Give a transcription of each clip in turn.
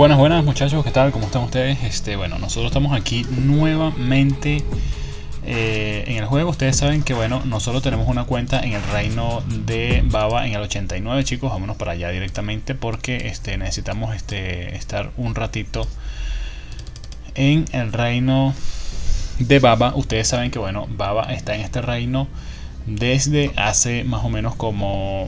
Buenas, buenas muchachos, ¿qué tal? ¿Cómo están ustedes? Bueno, nosotros estamos aquí nuevamente en el juego. Ustedes saben que, bueno, nosotros tenemos una cuenta en el reino de Baba en el 89, chicos. Vámonos para allá directamente porque necesitamos estar un ratito en el reino de Baba. Ustedes saben que, bueno, Baba está en este reino desde hace más o menos como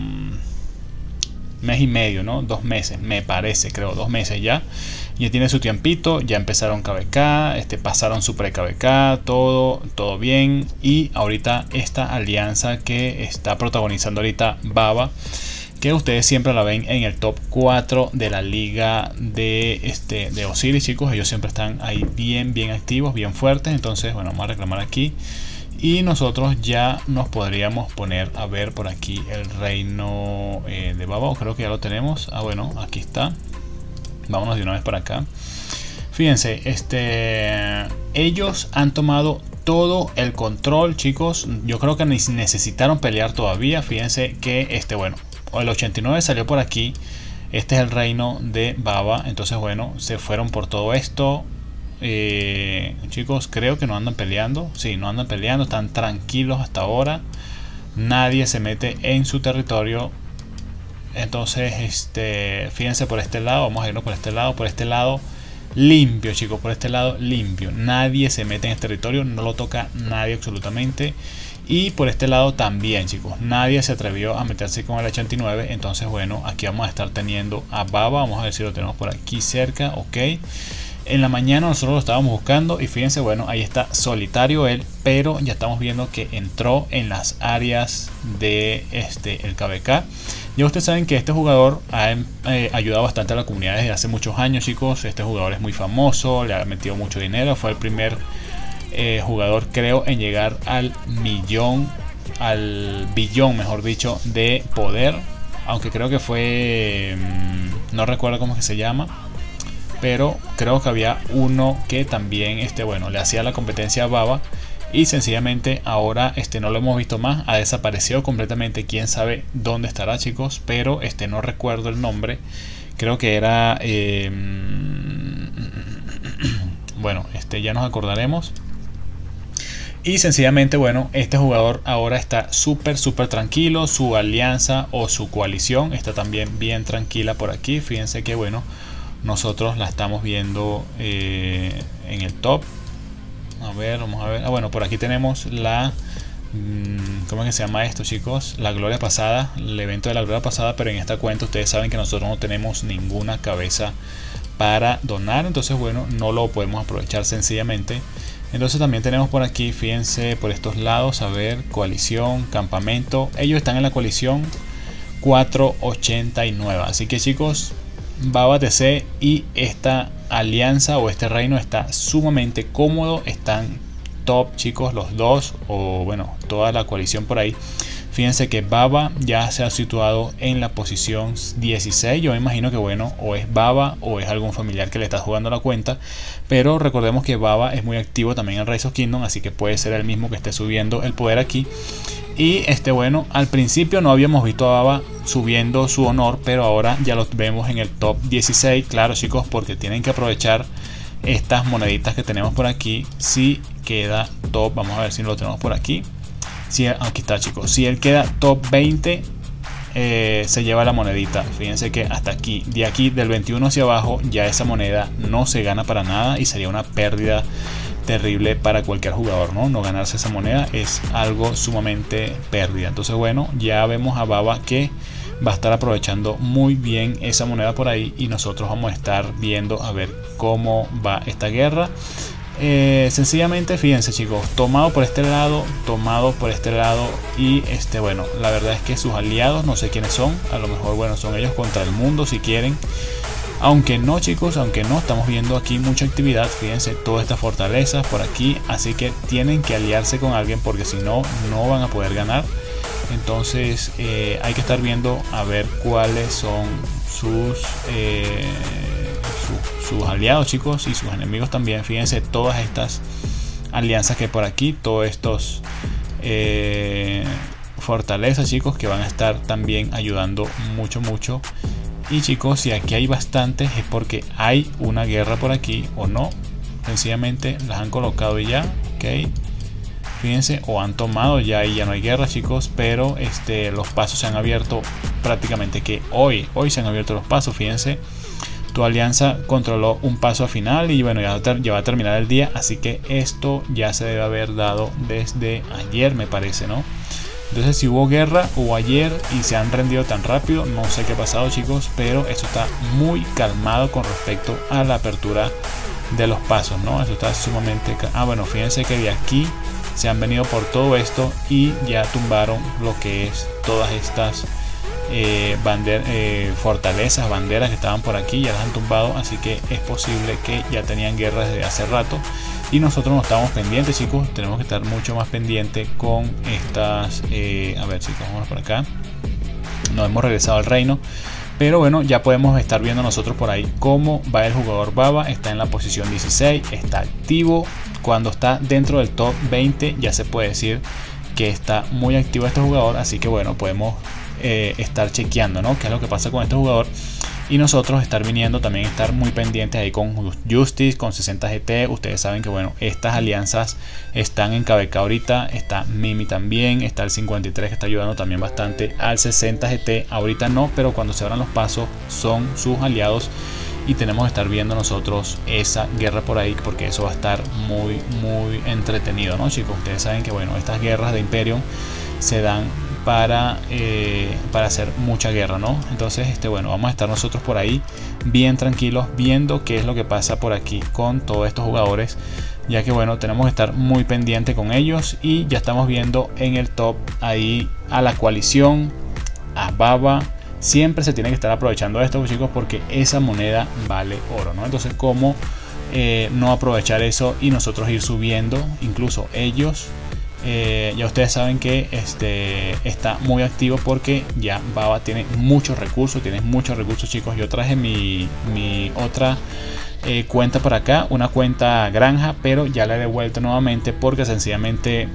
mes y medio, ¿no? 2 meses, me parece, creo, 2 meses ya. Ya tiene su tiempito, ya empezaron KVK, pasaron su pre-KVK, todo bien. Y ahorita esta alianza que está protagonizando ahorita Baba, que ustedes siempre la ven en el top 4 de la liga de Osiris, chicos. Ellos siempre están ahí bien activos, bien fuertes. Entonces, bueno, vamos a reclamar aquí. Y nosotros ya nos podríamos poner a ver por aquí el reino de Baba. Creo que ya lo tenemos. Ah, bueno, aquí está. Vámonos de una vez para acá. Fíjense, ellos han tomado todo el control, chicos. Yo creo que necesitaron pelear todavía. Fíjense que bueno, el 89 salió por aquí. Este es el reino de Baba. Entonces, bueno, se fueron por todo esto. Chicos, creo que no andan peleando. Sí, no andan peleando, están tranquilos hasta ahora. Nadie se mete en su territorio. Entonces, fíjense por este lado. Vamos a irnos por este lado limpio, chicos, por este lado limpio. Nadie se mete en este territorio, no lo toca nadie absolutamente. Y por este lado también, chicos, nadie se atrevió a meterse con el 89. Entonces, bueno, aquí vamos a estar teniendo a Baba. Vamos a ver si lo tenemos por aquí cerca. Ok. En la mañana nosotros lo estábamos buscando y fíjense, bueno, ahí está solitario él, pero ya estamos viendo que entró en las áreas de el KVK. Ya ustedes saben que este jugador ha ayudado bastante a la comunidad desde hace muchos años, chicos. Este jugador es muy famoso, le ha metido mucho dinero, fue el primer jugador, creo, en llegar al billón, mejor dicho, de poder. Aunque creo que fue, no recuerdo cómo es que se llama, pero creo que había uno que también bueno, le hacía la competencia a Baba. Y sencillamente ahora no lo hemos visto más, ha desaparecido completamente. Quién sabe dónde estará, chicos, pero no recuerdo el nombre. Creo que era bueno, ya nos acordaremos. Y sencillamente, bueno, este jugador ahora está súper tranquilo. Su alianza o su coalición está también bien tranquila por aquí. Fíjense que, bueno, nosotros la estamos viendo en el top. A ver, vamos a ver. Ah, bueno, por aquí tenemos la ¿cómo es que se llama esto, chicos? La gloria pasada, el evento de la gloria pasada. Pero en esta cuenta ustedes saben que nosotros no tenemos ninguna cabeza para donar. Entonces, bueno, no lo podemos aprovechar sencillamente. Entonces también tenemos por aquí, fíjense, por estos lados, a ver, coalición, campamento. Ellos están en la coalición 489. Así que, chicos, Baba TC y esta alianza o este reino está sumamente cómodo. Están top, chicos, los dos, o bueno, toda la coalición por ahí. Fíjense que Baba ya se ha situado en la posición 16. Yo me imagino que, bueno, o es Baba o es algún familiar que le está jugando la cuenta. Pero recordemos que Baba es muy activo también en Rise of Kingdom, así que puede ser el mismo que esté subiendo el poder aquí. Y bueno, al principio no habíamos visto a Baba subiendo su honor, pero ahora ya lo vemos en el top 16. Claro, chicos, porque tienen que aprovechar estas moneditas que tenemos por aquí. Si queda top, vamos a ver si lo tenemos por aquí. Si, aquí está, chicos. Si él queda top 20, se lleva la monedita. Fíjense que hasta aquí, de aquí del 21 hacia abajo, ya esa moneda no se gana para nada y sería una pérdida terrible para cualquier jugador, no ganarse esa moneda es algo sumamente pérdida. Entonces, bueno, ya vemos a Baba que va a estar aprovechando muy bien esa moneda por ahí y nosotros vamos a estar viendo a ver cómo va esta guerra. Sencillamente, fíjense, chicos, tomado por este lado y bueno, la verdad es que sus aliados no sé quiénes son. A lo mejor, bueno, son ellos contra el mundo si quieren. Aunque no, chicos, aunque no, estamos viendo aquí mucha actividad. Fíjense, todas estas fortalezas por aquí. Así que tienen que aliarse con alguien porque si no, no van a poder ganar. Entonces hay que estar viendo a ver cuáles son sus aliados, chicos, y sus enemigos también. Fíjense todas estas alianzas que hay por aquí. Todos estos fortalezas, chicos, que van a estar también ayudando mucho Y chicos, si aquí hay bastantes es porque hay una guerra por aquí o no, sencillamente las han colocado y ya, ok. Fíjense, o han tomado ya y ya no hay guerra, chicos, pero los pasos se han abierto prácticamente que hoy se han abierto los pasos. Fíjense, tu alianza controló un paso final y bueno, ya va a terminar el día, así que esto ya se debe haber dado desde ayer, me parece, ¿no? Entonces, si hubo guerra o ayer y se han rendido tan rápido, no sé qué ha pasado, chicos, pero esto está muy calmado con respecto a la apertura de los pasos, ¿no? Esto está sumamente bueno, fíjense que de aquí se han venido por todo esto y ya tumbaron lo que es todas estas fortalezas, banderas que estaban por aquí, ya las han tumbado, así que es posible que ya tenían guerra desde hace rato y nosotros no estamos pendientes, chicos. Tenemos que estar mucho más pendientes con estas a ver, chicos, vamos por acá. Nos hemos regresado al reino, pero bueno, ya podemos estar viendo nosotros por ahí cómo va el jugador Baba. Está en la posición 16, está activo. Cuando está dentro del top 20 ya se puede decir que está muy activo este jugador, así que bueno, podemos estar chequeando, ¿no?, qué es lo que pasa con este jugador y nosotros estar viniendo también, estar muy pendientes ahí con Justice, con 60 GT. Ustedes saben que bueno, estas alianzas están en KVK ahorita, está Mimi también, está el 53 que está ayudando también bastante al 60 GT, ahorita no, pero cuando se abran los pasos son sus aliados y tenemos que estar viendo nosotros esa guerra por ahí porque eso va a estar muy entretenido, ¿no, chicos? Ustedes saben que bueno, estas guerras de Imperium se dan para hacer mucha guerra, ¿no? Entonces bueno, vamos a estar nosotros por ahí bien tranquilos viendo qué es lo que pasa por aquí con todos estos jugadores, ya que bueno, tenemos que estar muy pendiente con ellos y ya estamos viendo en el top ahí a la coalición, a Baba. Siempre se tiene que estar aprovechando esto, chicos, porque esa moneda vale oro, ¿no? Entonces, ¿cómo no aprovechar eso y nosotros ir subiendo? Incluso ellos ya ustedes saben que está muy activo porque ya Baba tiene muchos recursos, chicos. Yo traje mi otra cuenta por acá, una cuenta granja, pero ya la he devuelto nuevamente porque sencillamente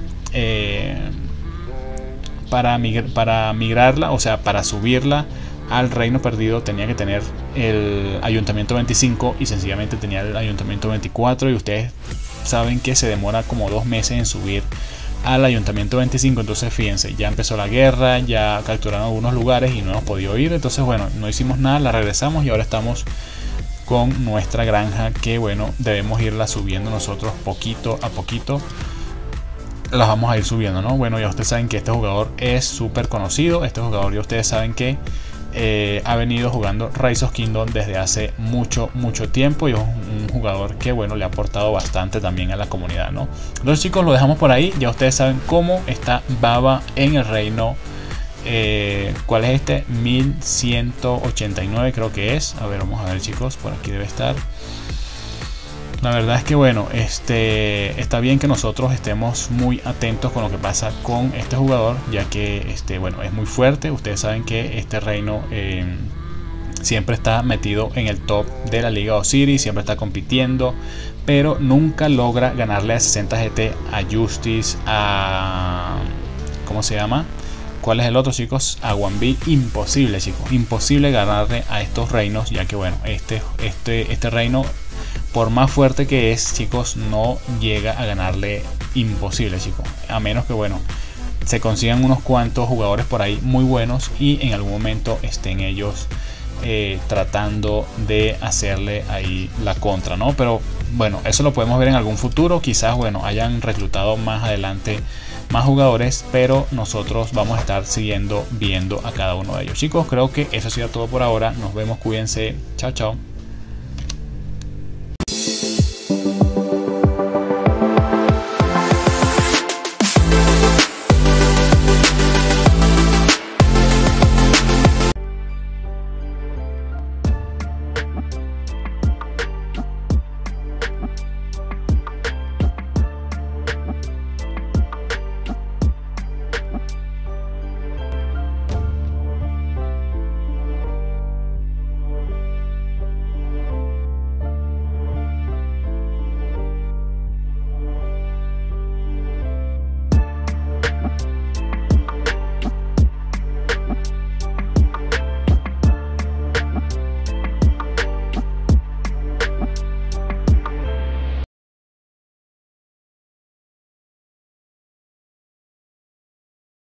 para migrarla, o sea, para subirla al reino perdido tenía que tener el ayuntamiento 25 y sencillamente tenía el ayuntamiento 24 y ustedes saben que se demora como 2 meses en subir al ayuntamiento 25. Entonces fíjense, ya empezó la guerra, ya capturaron algunos lugares y no hemos podido ir, entonces bueno, no hicimos nada, la regresamos y ahora estamos con nuestra granja que bueno, debemos irla subiendo nosotros poquito a poquito, las vamos a ir subiendo, ¿no? Bueno, ya ustedes saben que este jugador es súper conocido, este jugador ya ustedes saben que ha venido jugando Rise of Kingdom desde hace mucho tiempo y es un jugador que bueno, le ha aportado bastante también a la comunidad, ¿no? Entonces chicos, lo dejamos por ahí, ya ustedes saben cómo está Baba en el reino. ¿Cuál es este? 1189 creo que es. A ver, vamos a ver, chicos, por aquí debe estar. La verdad es que bueno, está bien que nosotros estemos muy atentos con lo que pasa con este jugador, ya que bueno, es muy fuerte. Ustedes saben que este reino siempre está metido en el top de la Liga Osiris, siempre está compitiendo, pero nunca logra ganarle a 60 GT, a Justice, a ¿cómo se llama? ¿Cuál es el otro, chicos? A Wanbi. Imposible, chicos, imposible ganarle a estos reinos, ya que bueno, este reino, por más fuerte que es, chicos, no llega a ganarle. Imposible, chicos, a menos que bueno, se consigan unos cuantos jugadores por ahí muy buenos y en algún momento estén ellos tratando de hacerle ahí la contra, ¿no? Pero bueno, eso lo podemos ver en algún futuro, quizás bueno, hayan reclutado más adelante más jugadores, pero nosotros vamos a estar viendo a cada uno de ellos. Chicos, creo que eso ha sido todo por ahora. Nos vemos, cuídense, chao.